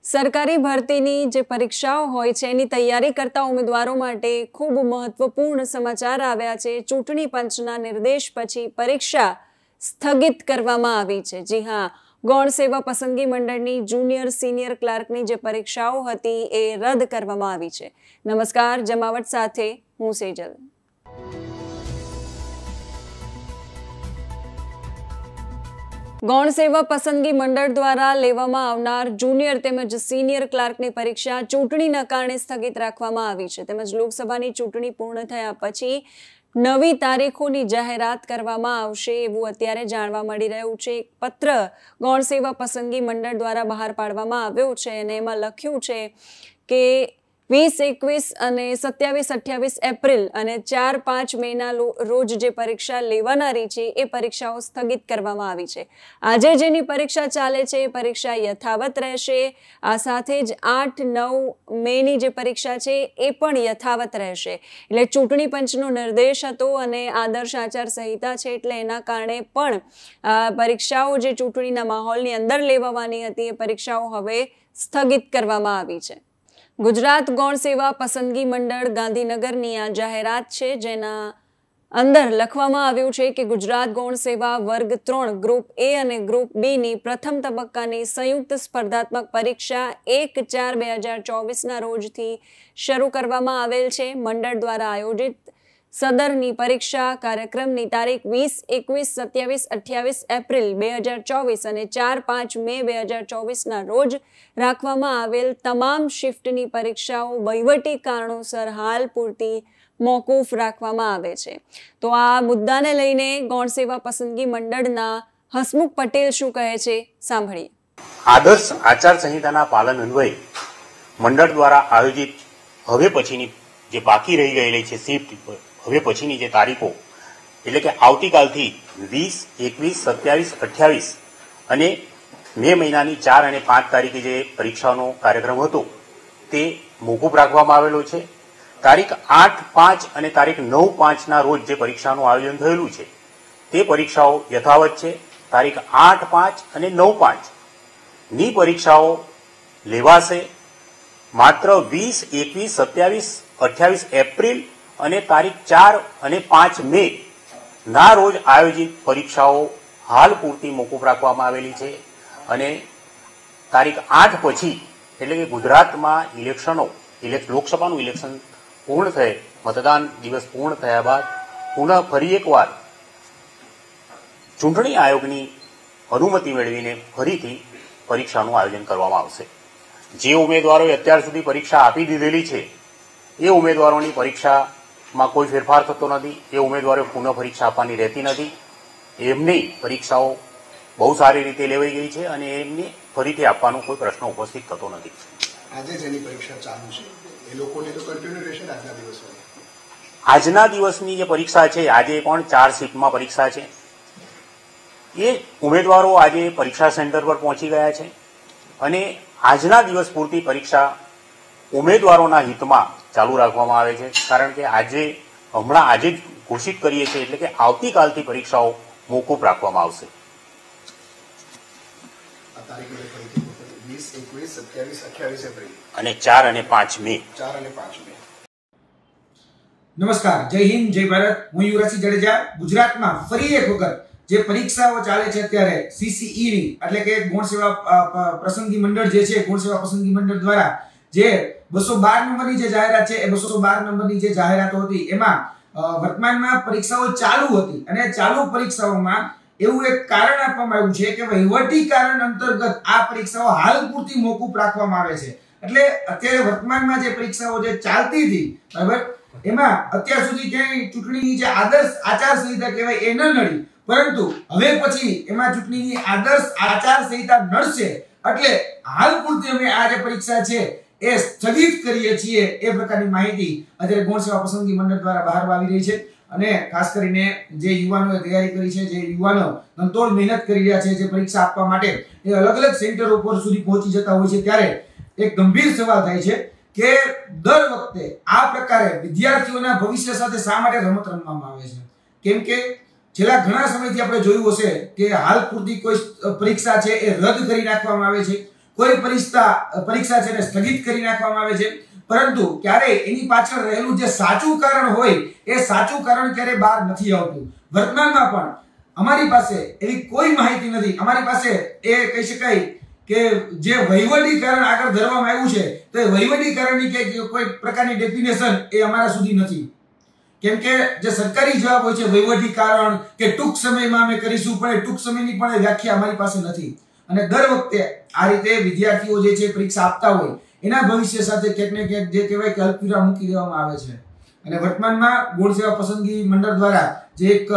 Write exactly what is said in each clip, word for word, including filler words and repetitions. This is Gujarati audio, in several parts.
સરકારી ભરતીની જે પરીક્ષાઓ હોય છે એની તૈયારી કરતા ઉમેદવારો માટે ખૂબ મહત્વપૂર્ણ સમાચાર આવ્યા છે। ચૂંટણી પંચના નિર્દેશ પછી પરીક્ષા સ્થગિત કરવામાં આવી છે। જી હા, ગૌણ સેવા પસંદગી મંડળની જુનિયર સિનિયર ક્લાર્કની જે પરીક્ષાઓ હતી એ રદ કરવામાં આવી છે। નમસ્કાર, જમાવટ સાથે હું સેજલ। ગૌણ સેવા પસંદગી મંડળ દ્વારા લેવામાં આવનાર જુનિયર તેમજ સિનિયર ક્લાર્કની પરીક્ષા ચૂંટણીના કારણે સ્થગિત રાખવામાં આવી છે। તેમજ લોકસભાની ચૂંટણી પૂર્ણ થયા પછી નવી તારીખોની જાહેરાત કરવામાં આવશે એવું અત્યારે જાણવા મળી રહ્યું છે। એક પત્ર ગૌણ સેવા પસંદગી મંડળ દ્વારા બહાર પાડવામાં આવ્યો છે અને એમાં લખ્યું છે કે વીસ એકવીસ અને સત્યાવીસ અઠ્યાવીસ એપ્રિલ અને ચાર પાંચ મેના રોજ જે પરીક્ષા લેવાનારી છે એ પરીક્ષાઓ સ્થગિત કરવામાં આવી છે। આજે જેની પરીક્ષા ચાલે છે એ પરીક્ષા યથાવત રહેશે। આ સાથે જ આઠ નવ મેની જે પરીક્ષા છે એ પણ યથાવત રહેશે। એટલે ચૂંટણી પંચનો નિર્દેશ હતો અને આદર્શ આચાર સંહિતા છે એટલે એના કારણે પણ પરીક્ષાઓ જે ચૂંટણીના માહોલની અંદર લેવાવાની હતી એ પરીક્ષાઓ હવે સ્થગિત કરવામાં આવી છે। ગુજરાત ગૌણ સેવા પસંદગી મંડળ ગાંધીનગરની આ જાહેરાત છે, જેના અંદર લખવામાં આવ્યું છે કે ગુજરાત ગૌણ સેવા વર્ગ ત્રણ ગ્રુપ એ અને ગ્રુપ બીની પ્રથમ તબક્કાની સંયુક્ત સ્પર્ધાત્મક પરીક્ષા એક ચાર બે હજાર ચોવીસના રોજથી શરૂ કરવામાં આવેલ છે। મંડળ દ્વારા આયોજિત સદરની પરીક્ષા કાર્યક્રમની તારીખ વીસ એકવીસ સત્યાવીસ અઠ્યાવીસ એપ્રિલ બે હજાર ચોવીસ અને ચાર પાંચ મે બે હજાર ચોવીસના રોજ રાખવામાં આવેલ તમામ શિફ્ટની પરીક્ષાઓ વહીવટી કારણોસર હાલ પૂરતી મોકૂફ રાખવામાં આવે છે। તો આ મુદ્દાને લઈને ગૌણ સેવા પસંદગી મંડળના હસમુખ પટેલ શું કહે છે, સાંભળીએ। આદર્શ આચાર સંહિતાના પાલન અન્વયે મંડળ દ્વારા આયોજિત હવે પછીની જે બાકી રહી ગયેલી છે શિફ્ટ હવે પછીની જે તારીખો એટલે કે આવતીકાલથી વીસ એકવીસ સત્યાવીસ અઠ્યાવીસ અને મે મહિનાની ચાર અને પાંચ તારીખે જે પરીક્ષાનો કાર્યક્રમ હતો તે મોકૂફ રાખવામાં આવેલો છે। તારીખ આઠ પાંચ અને તારીખ નવ પાંચના રોજ જે પરીક્ષાનું આયોજન થયેલું છે તે પરીક્ષાઓ યથાવત છે। તારીખ આઠ પાંચ અને નવ પાંચ ની પરીક્ષાઓ લેવાશે। માત્ર વીસ એકવીસ સત્યાવીસ અઠ્યાવીસ એપ્રિલ અને તારીખ ચાર અને પાંચ મે ના રોજ આયોજિત પરીક્ષાઓ હાલ પૂરતી મોકૂફ રાખવામાં આવેલી છે અને તારીખ આઠ પછી એટલે કે ગુજરાતમાં ઇલેક્શનો લોકસભાનું ઇલેક્શન પૂર્ણ થયે મતદાન દિવસ પૂર્ણ થયા બાદ પુનઃ ફરી એકવાર ચૂંટણી આયોગની અનુમતિ મેળવીને ફરીથી પરીક્ષાનું આયોજન કરવામાં આવશે। જે ઉમેદવારોએ અત્યાર સુધી પરીક્ષા આપી દીધેલી છે એ ઉમેદવારોની પરીક્ષામાં કોઈ ફેરફાર થતો નથી। એ ઉમેદવારોએ પુનઃ પરીક્ષા આપવાની રહેતી નથી। એમની પરીક્ષાઓ બહુ સારી રીતે લેવાઈ ગઈ છે અને એમને ફરીથી આપવાનો કોઈ પ્રશ્ન ઉપસ્થિત થતો નથી। આજે જેની પરીક્ષા ચાલુ છે એ લોકોને તો કન્ટિન્યુ રહેશે આજના દિવસમાં? આજના દિવસની જે પરીક્ષા છે, આજે પણ ચાર શિફ્ટમાં પરીક્ષા છે। એ ઉમેદવારો આજે પરીક્ષા સેન્ટર પર પહોંચી ગયા છે અને આજના દિવસ પૂરતી પરીક્ષા ઉમેદવારોના હિતમાં ચાલુ રાખવામાં આવે છે, કારણ કે આજે હમણાં આજે જ ઘોષિત કરીએ છીએ એટલે કે આવતીકાલથી પરીક્ષાઓ મોકૂફ રાખવામાં આવશે। અને ચાર અને પાંચ મે ચાર અને પાંચ મે નમસ્કાર, જય હિન્દ, જય ભારત। હું યુવરાજસિંહ જાડેજા। ગુજરાતમાં ફરી એક વખત જે પરીક્ષાઓ ચાલે છે અત્યારે સીસીઈ ની એટલે કે ગૌણ સેવા પસંદગી મંડળ જે છે ગૌણ સેવા પસંદગી મંડળ દ્વારા જે બસો બાર નંબરની જે જાહેરાત છે એ બસો બાર નંબરની જે જાહેરાતો હતી એમાં વર્તમાનમાં પરીક્ષાઓ ચાલુ હતી અને ચાલુ પરીક્ષાઓમાં એવું એક કારણ આપવામાં આવ્યું છે કે વહીવટી કારણ અંતર્ગત આ પરીક્ષાઓ હાલ પૂરતી મોકૂફ રાખવામાં આવે છે। એટલે અત્યારે વર્તમાનમાં જે પરીક્ષાઓ જે ચાલતી હતી બરાબર એમાં અત્યાર સુધી ક્યાંય ચૂંટણીની જે આદર્શ આચાર સંહિતા કહેવાય એ ન નડી, પરંતુ હવે પછી એમાં ચૂંટણીની આદર્શ આચાર સંહિતા નડશે એટલે હાલ પૂરતી અમે આ જે પરીક્ષા છે એ સ્થગિત કરીએ છીએ એ પ્રકારની માહિતી અત્યારે ગૌણ સેવા પસંદગી મંડળ દ્વારા બહાર આવી રહી છે। અને ખાસ કરીને જે યુવાનોએ તૈયારી કરી છે, જે યુવાનો તનતોડ મહેનત કરી રહ્યા છે જે પરીક્ષા આપવા માટે એ અલગ અલગ સેન્ટરો પર સુધી પહોંચી જતા હોય છે, ત્યારે એક ગંભીર સવાલ થાય છે કે દર વખતે આ પ્રકારે વિદ્યાર્થીઓના ભવિષ્ય સાથે શા માટે રમત રમવામાં આવે છે? કેમ કે છેલ્લા ઘણા સમયથી આપણે જોયું હશે કે હાલ પૂરતી કોઈ પરીક્ષા છે એ રદ કરી નાખવામાં આવે છે, કોઈ પરીક્ષા પરીક્ષા છે એને સ્થગિત કરી નાખવામાં આવે છે, પરંતુ ક્યારેય એની પાછળ રહેલું જે સાચું કારણ હોય એ સાચું કારણ ક્યારે બહાર નથી આવતું. વર્તમાનમાં પણ અમારી પાસે એવી કોઈ માહિતી નથી. અમારી પાસે એ કહી શકાય કે જે વહીવટી કારણ આગળ ધરવામાં આવ્યું છે તો એ વહીવટી કારણની કે કોઈ પ્રકારની ડેફિનેશન એ અમારા સુધી નથી. કેમ કે જે સરકારી જવાબ હોય છે વહીવટી કારણ કે ટૂંક સમયમાં અમે કરીશું, પણ એ ટૂંક સમયની પણ વ્યાખ્યા અમારી પાસે નથી. અને દર વખતે આ રીતે વિદ્યાર્થીઓ જે છે પરીક્ષા આપતા હોય એના ભવિષ્ય સાથે ક્યાંક ને ક્યાંક જે કહેવાય કે અલ્પવિરામ મૂકી દેવામાં આવે છે. અને વર્તમાનમાં ગૌણ સેવા પસંદગી મંડળ દ્વારા જે એક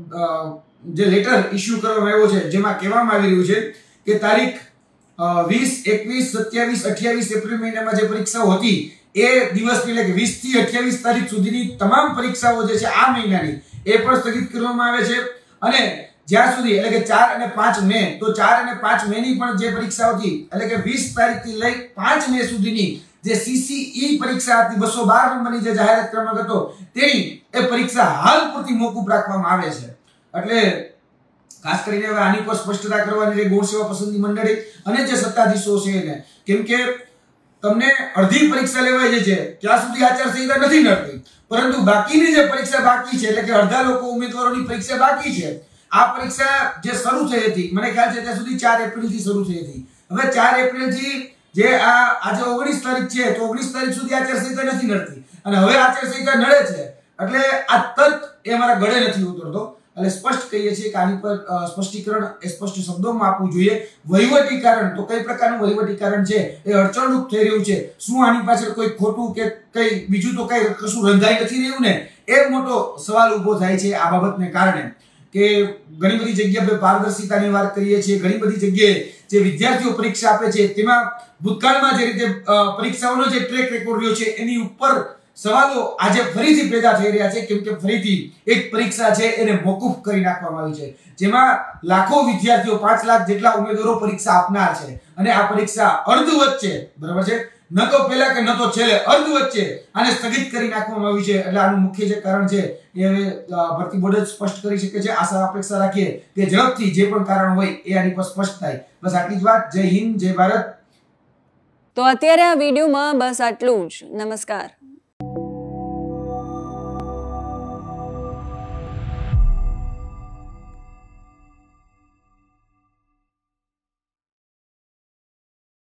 જે લેટર ઇસ્યુ કરવામાં આવ્યો છે જેમાં કહેવામાં આવી રહ્યું છે કે તારીખ વીસ, એકવીસ, સત્યાવીસ, અઠ્યાવીસ એપ્રિલ મહિનામાં જે પરીક્ષાઓ હતી એ દિવસની એટલે કે વીસ થી અઠ્યાવીસ તારીખ સુધીની તમામ પરીક્ષાઓ જે છે આ મહિનાની એ પણ સ્થગિત કરવામાં આવે છે. અને જ્યાં સુધી એટલે કે ચાર અને પાંચ મે તો ચાર અને પાંચ મે ની પણ જે પરીક્ષા હતી એટલે કે વીસ તારીખ થી લઈ પાંચ મે સુધીની જે સીસીઈ પરીક્ષા હતી બસો બાર નંબરની જે જાહેરાત ક્રમાંક હતો તેની એ પરીક્ષા હાલ પૂરતી મોકૂફ રાખવામાં આવે છે. એટલે ખાસ કરીને હવે આની પર સ્પષ્ટતા કરવાની છે ગૌણ સેવા પસંદગી મંડળે અને જે સત્તાધીશો છે એને. કેમ કે તમને અડધી પરીક્ષા લેવાય છે ત્યાં સુધી આચારસંહિતા નથી નડતી, પરંતુ બાકીની જે પરીક્ષા બાકી છે એટલે કે અડધા લોકો ઉમેદવારોની પરીક્ષા બાકી છે. આ પરીક્ષા જે શરૂ થઈ હતી મને ખ્યાલ છે ત્યાં સુધી ચાર એપ્રિલ થી શરૂ થઈ હતી. હવે ચાર એપ્રિલ થી જે આ આજે ઓગણીસ તારીખ છે તો ઓગણીસ તારીખ સુધી આચારસંહિતા નથી નડતી અને હવે આચારસંહિતા નડે છે. એટલે આ તર્ક એ અમારા ગળે નથી ઉતરતો. એટલે સ્પષ્ટ કહીએ છીએ કે આની પર સ્પષ્ટીકરણ એ સ્પષ્ટ શબ્દોમાં આપવું જોઈએ. વહીવટી કારણ તો કઈ પ્રકારનું વહીવટી કારણ છે એ અડચણરૂપ થઈ રહ્યું છે, શું આની પાછળ કોઈ ખોટું કે કઈ બીજું તો કઈ કશું રંધાઈ નથી રહ્યું ને, એ મોટો સવાલ ઉભો થાય છે આ બાબતને કારણે. કે ઘણી બધી જગ્યાએ આપણે પારદર્શિતાની વાત કરીએ છીએ, ઘણી બધી જગ્યાએ જે વિદ્યાર્થીઓ પરીક્ષા આપે છે તેમાં ભૂતકાળમાં જે રીતે પરીક્ષાઓનો જે ટ્રેક રેકોર્ડ રહ્યો છે એની ઉપર સવાલો આજે ફરીથી પેદા થઈ રહ્યા છે. કેમ કે ફરીથી એક પરીક્ષા છે એને મોકૂફ કરી નાખવામાં આવી છે, જેમાં લાખો વિદ્યાર્થીઓ પાંચ લાખ જેટલા ઉમેદવારો પરીક્ષા આપનાર છે અને આ પરીક્ષા અર્ધ વચ્ચે બરાબર છે ન તો પહેલા કે ન તો છેલ્લે અર્ધ વચ્ચે આને સ્થગિત કરી નાખવામાં આવી છે. એટલે આનું મુખ્ય જે કારણ છે એ હવે ભરતી બોર્ડ જ સ્પષ્ટ કરી શકે છે. આશા અપેક્ષા રાખીએ કે ઝડપથી જે પણ કારણ હોય એ આની પર સ્પષ્ટ થાય. બસ આટલી જ વાત. જય હિન્દ, જય ભારત. તો અત્યારે આ વિડીયોમાં બસ આટલું જ. નમસ્કાર.